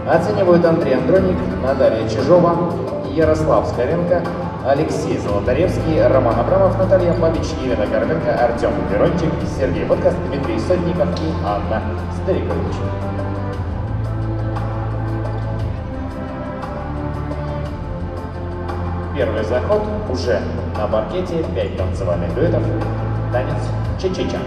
Оценивают Андрей Андроник, Наталья Чижова, Ярослав Скоренко, Алексей Золотаревский, Роман Абрамов, Наталья Бабич, Елена Горбенко, Артем Верончик, Сергей Подкаст, Дмитрий Сотников и Анна Старикович. Первый заход уже на паркете, 5 танцевальных дуэтов, танец Ча-Ча-Ча.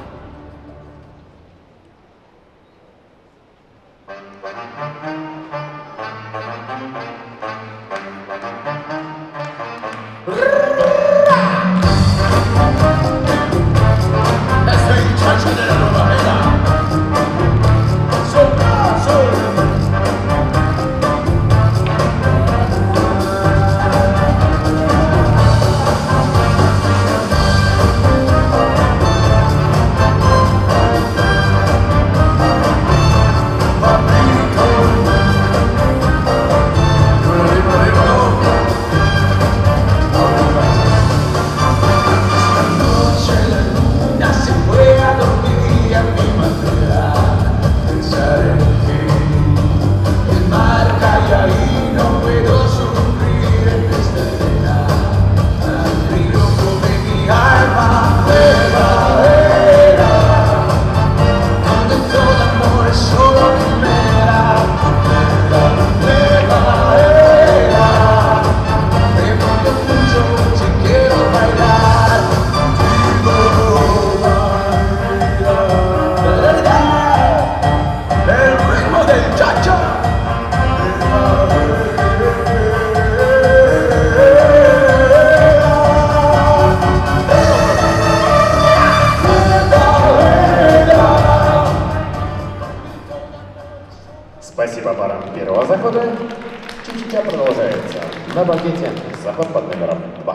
Спасибо парам первого захода. Ча-Ча-Ча продолжается. На банкете заход под номером 2.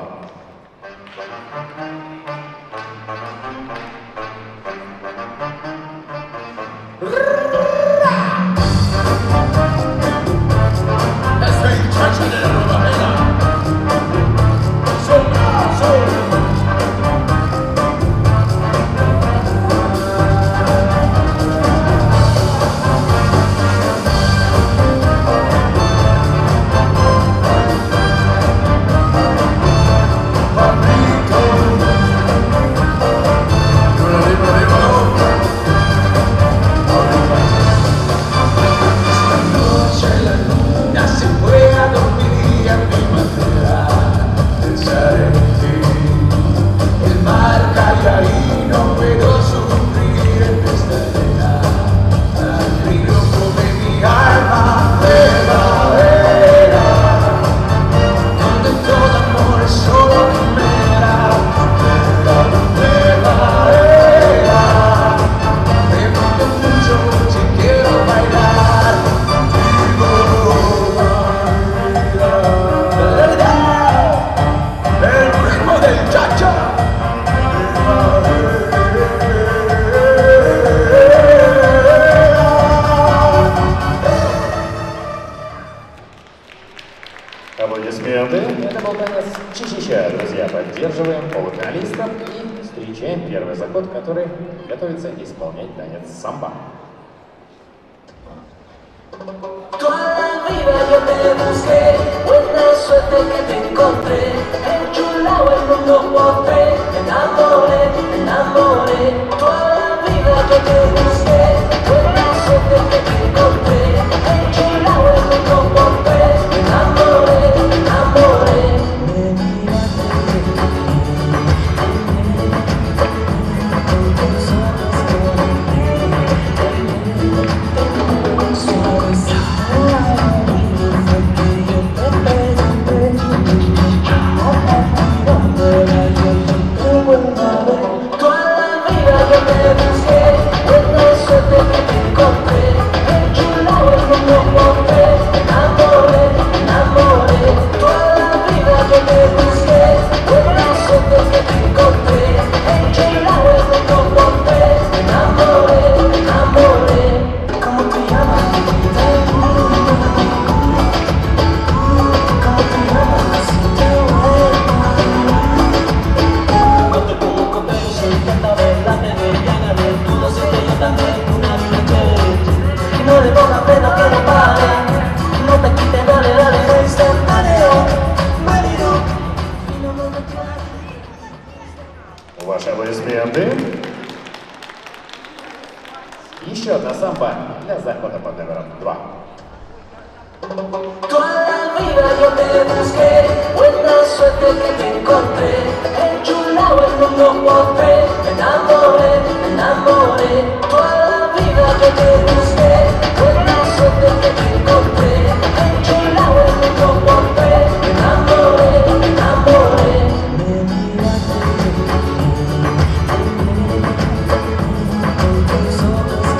Аплодисменты. Это был танец Ча-Ча-Ча, друзья. Поддерживаем полуфиналистов и встречаем первый заход, который готовится исполнять танец самбо. Toda la vida yo te busqué, buena suerte que te encontré, enchulado el mundo mostré, me enamoré. Toda la vida yo te busqué, buena suerte que te encontré, enchulado el mundo mostré, me enamoré. Te busqué, buena suerte que te encontré, enchulado номером 2. Toda la vida yo te busqué, buena suerte que te encontré, enchulado en un no postre, me enamoré. Toda la vida yo te busqué, buena suerte que te encontré, enchulado en un no postre, me enamoré. Me miraste, tus ojos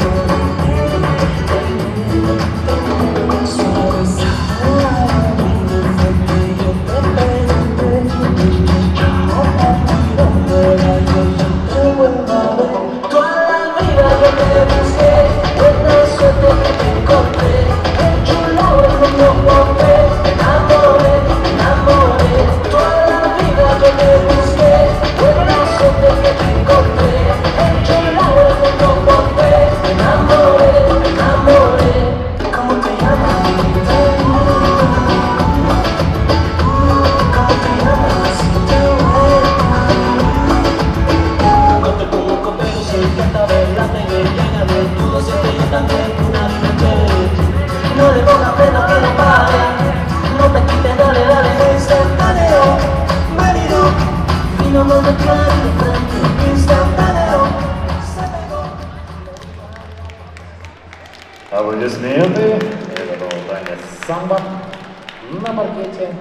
Аплодисменты. Это был танец самбо на паркете.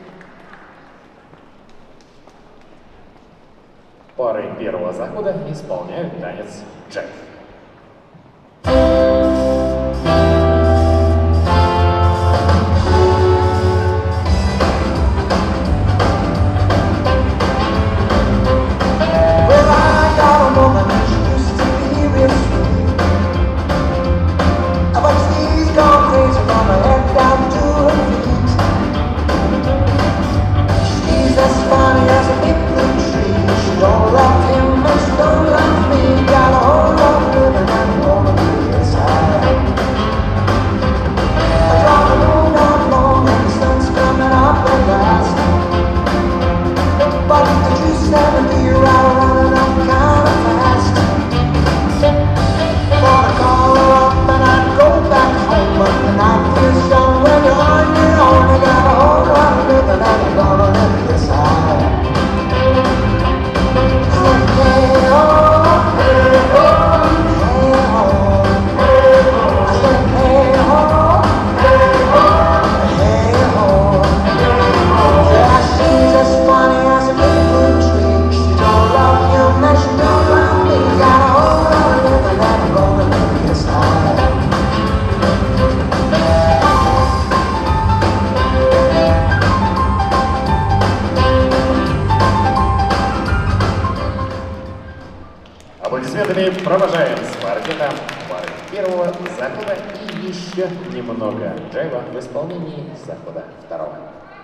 Пары первого захода исполняют танец джек. Аплодисментами провожаем с паркета пары первого захода и еще немного джайва в исполнении захода второго.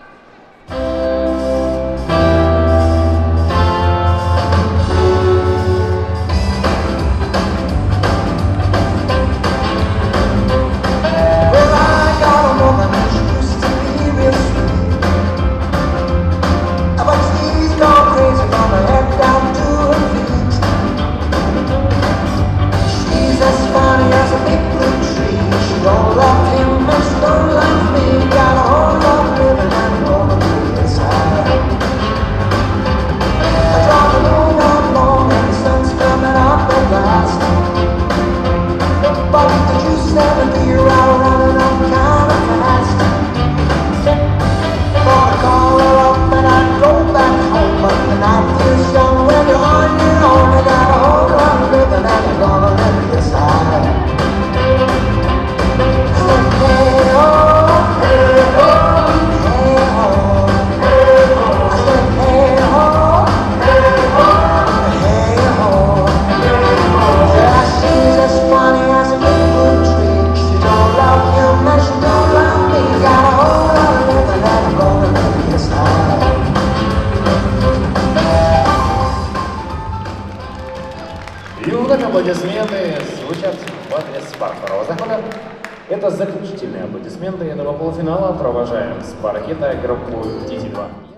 И вновь аплодисменты звучат в адрес пар второго захода. Это заключительные аплодисменты этого полуфинала. Провожаем с паркета группу DT2.